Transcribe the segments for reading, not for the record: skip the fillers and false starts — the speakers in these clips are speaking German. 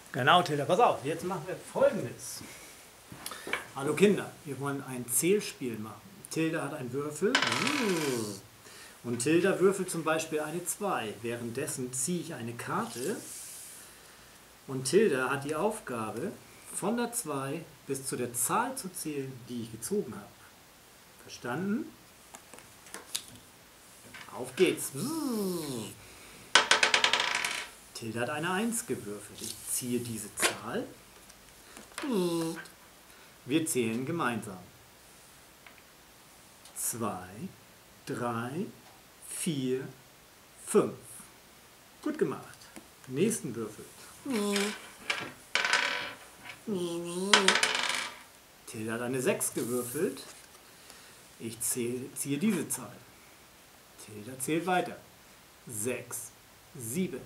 Genau, Tilda, pass auf, jetzt machen wir Folgendes. Hallo Kinder, wir wollen ein Zählspiel machen. Tilda hat einen Würfel und Tilda würfelt zum Beispiel eine 2. Währenddessen ziehe ich eine Karte und Tilda hat die Aufgabe, von der 2 bis zu der Zahl zu zählen, die ich gezogen habe. Verstanden? Auf geht's. Tilda hat eine 1 gewürfelt. Ich ziehe diese Zahl. Wir zählen gemeinsam. 2, 3, 4, 5. Gut gemacht. Nächsten Würfel. Tilda hat eine 6 gewürfelt. Ich ziehe diese Zahl. Tilda zählt weiter. 6, 7.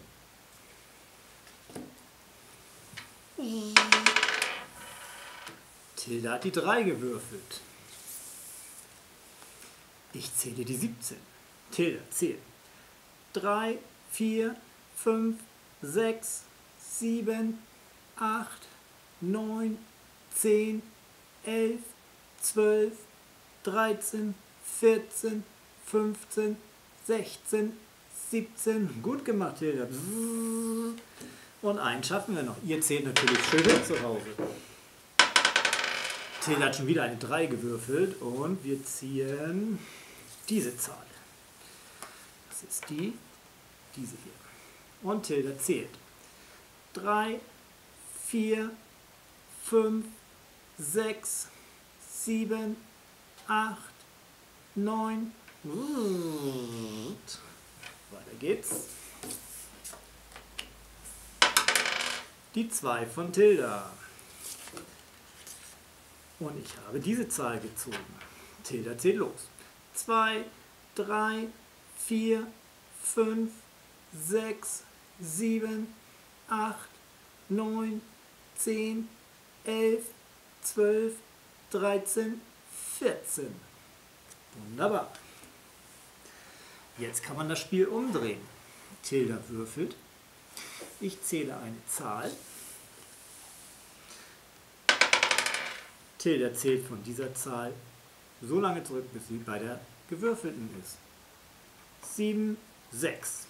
Tilda hat die 3 gewürfelt. Ich zähle die 17. Tilda zählt. 3, 4, 5, 6, 7, 8, 9, 10, 11, 12, 13, 14, 15, 16, 17. Gut gemacht, Tilda. Und einen schaffen wir noch. Ihr zählt natürlich schön zu Hause. Tilda hat schon wieder eine 3 gewürfelt und wir ziehen diese Zahl. Das ist diese hier. Und Tilda zählt. 3, 4, 5, 6, 7, 8, 9. Weiter geht's. Die 2 von Tilda. Und ich habe diese Zahl gezogen. Tilda zählt los. 2, 3, 4, 5, 6, 7, 8, 9, 10, 11, 12, 13, 14. Wunderbar. Jetzt kann man das Spiel umdrehen. Tilda würfelt. Ich zähle eine Zahl. Tilda zählt von dieser Zahl so lange zurück, bis sie bei der gewürfelten ist. 7, 6.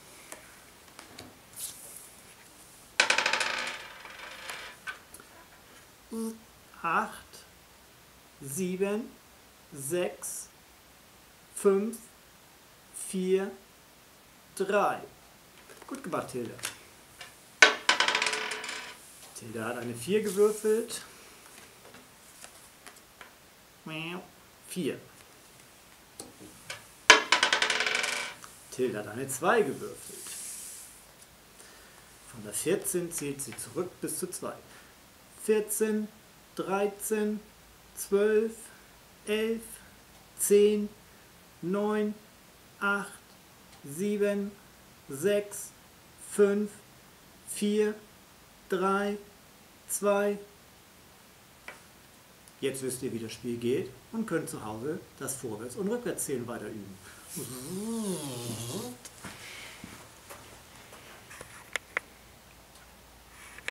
Acht, 7, 6, 5, 4, 3. Gut gemacht, Tilda. Tilda hat eine 4 gewürfelt. 4. Tilda hat eine 2 gewürfelt. Von der 14 zählt sie zurück bis zu 2. 14, 13, 12, 11, 10, 9, 8, 7, 6, 5, 4, 3, 2. Jetzt wisst ihr, wie das Spiel geht und könnt zu Hause das Vorwärts- und Rückwärtszählen weiter üben.